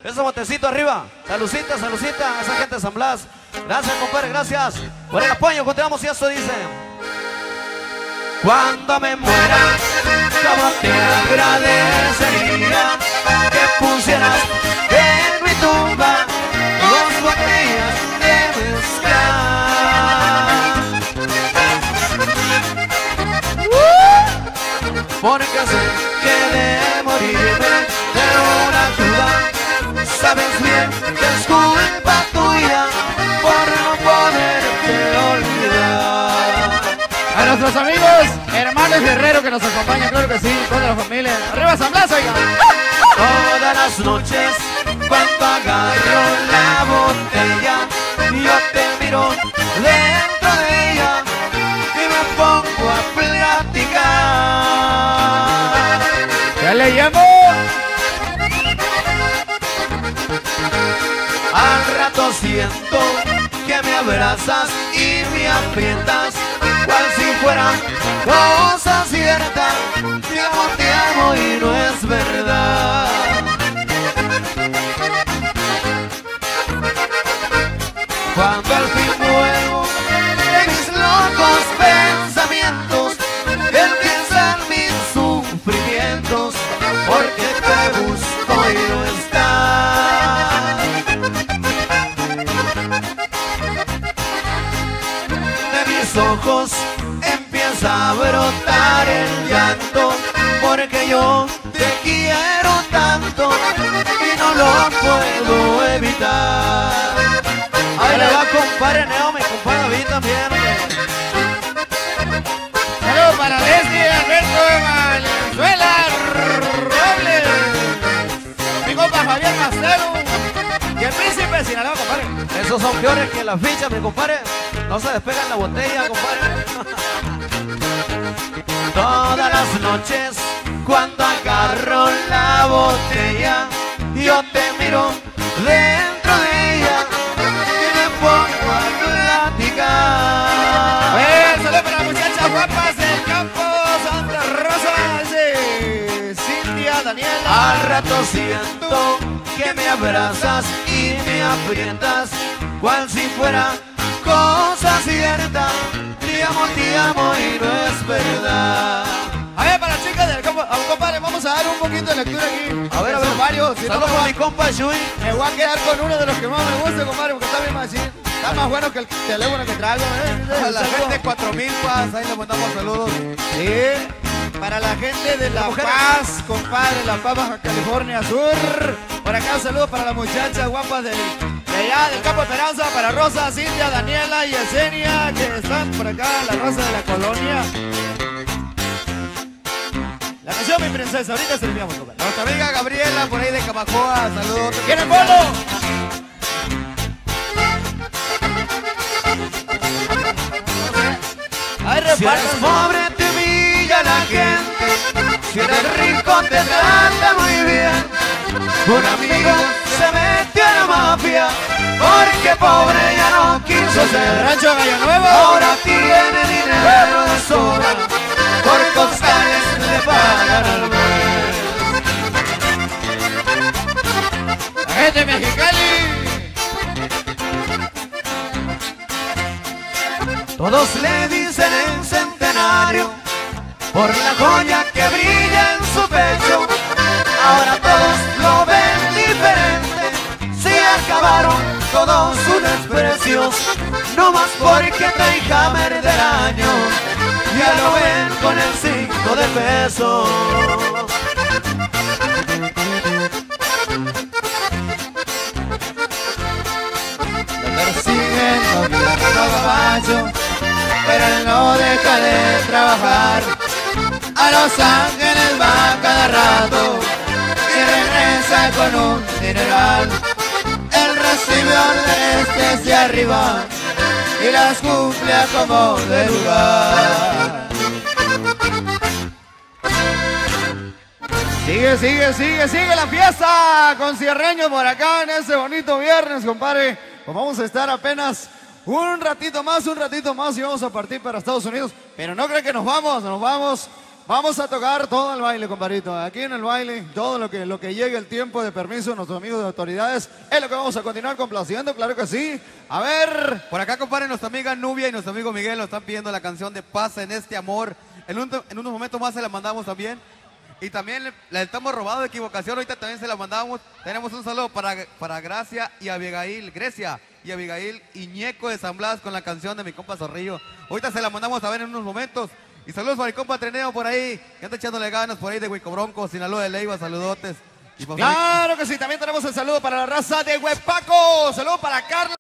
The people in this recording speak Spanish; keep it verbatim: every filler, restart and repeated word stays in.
Ese botecito arriba. Salucita, salucita a esa gente de San Blas. Gracias, compadre, gracias por el apoyo. Continuamos y eso dice: cuando me muera, como te agradecería que pusieras en mi tumba dos botellas de mezcal. Porque sé que de morirme de una duda, sabes bien que es culpa tuya por no poderte olvidar. A nuestros amigos, hermanos Guerrero que nos acompañan, claro que sí, toda la familia. ¡Arriba San Blas, oiga! Todas las noches, cuando agarro la botella, yo te miro dentro de ella y me pongo a platicar. ¿Qué le llamo? Al rato siento que me abrazas y me aprietas, cual si fuera cosa cierta. Te amo, te amo y no es verdad. Cuando al fin vuelvo de mis locos pensamientos, empiezan mis sufrimientos, porque te busco y no estás. De mis ojos empieza a brotar el llanto, porque yo te quiero tanto y no lo puedo evitar. Ahí le va, compadre Neo, mi compadre David también. Saludos para Leslie, Alberto, Valenzuela, Robles, mi compa Javier Mastero y el príncipe de Sinaloa, compadre. Esos son peores que las fichas, mi compadre. No se despegan la botella, compadre. Todas las noches, cuando agarro la botella, yo te miro dentro de ella y me pongo a platicar. Bueno, saludos para las muchachas guapas del campo Santa Rosa, de Cintia, Daniela. Al rato siento que me abrazas y me aprietas, cual si fuera cosa cierta. Te amo, te amo y no es verdad. A ver, para las chicas del campo, a un compadre, vamos a dar un poquito de lectura aquí. A ver, a ver, son varios. Si no, saludos me a voy- mi compa Shui. Me voy a quedar con uno de los que más me gusta, compadre, porque está bien así. Está más bueno que el teléfono que traigo, ¿eh? A la gente de cuatro mil Paz, ahí le mandamos saludos. Sí. Para la gente de La mujeres. Paz, compadre, La Paz, Baja California Sur. Por acá, saludos para las muchachas guapas del, de allá, del Campo Esperanza. Para Rosa, Cintia, Daniela y Yesenia, que están por acá, la Rosa de la Colonia. La canción, mi princesa, ahorita servíamos, compadre. Nuestra amiga Gabriela, por ahí de Camacoa, saludos. ¿Quieren bolo? Ay, Si eres repartan. pobre te humilla la gente, si eres rico te trata muy bien. Un amigo se metió en la mafia porque pobre ya no quiso El ser. rancho Gallo Nuevo. Ahora tiene dinero de sobra, por costales le pagan al mes. La gente de Mexicali. Todos le dicen el centenario por la joya que brilla en su pecho. Ahora todos lo ven diferente, se acabaron todos sus desprecios, no más porque trae Hammer del año, ya lo ven con el cinco de peso. Lo persiguen gobierno gabacho, pero él no deja de trabajar. A Los Ángeles va cada rato y regresa con un dineral. Él recibe órdenes desde arriba y las cumple a como de lugar. Sigue, sigue, sigue, sigue la fiesta con Cierreño por acá en este bonito viernes, compadre. Pues vamos a estar apenas un ratito más, un ratito más y vamos a partir para Estados Unidos. Pero no creen que nos vamos, nos vamos Vamos a tocar todo el baile, compadrito. Aquí en el baile, todo lo que, lo que llegue el tiempo de permiso de nuestros amigos de autoridades es lo que vamos a continuar complaciendo, claro que sí. A ver. Por acá, compadre, nuestra amiga Nubia y nuestro amigo Miguel nos están pidiendo la canción de Paz en este amor. En, un, en unos momentos más se la mandamos también. Y también le, le estamos robado de equivocación, ahorita también se la mandamos. Tenemos un saludo para, para Gracia y Abigail, Grecia y Abigail Iñeco de San Blas con la canción de mi compa Zorrillo. Ahorita se la mandamos a ver en unos momentos. Y saludos para mi compa Treneo por ahí, que anda echándole ganas por ahí de Huicobronco, Sinaloa de Leiva, saludotes. Y claro que sí, también tenemos el saludo para la raza de Huepaco. Saludo para Carlos.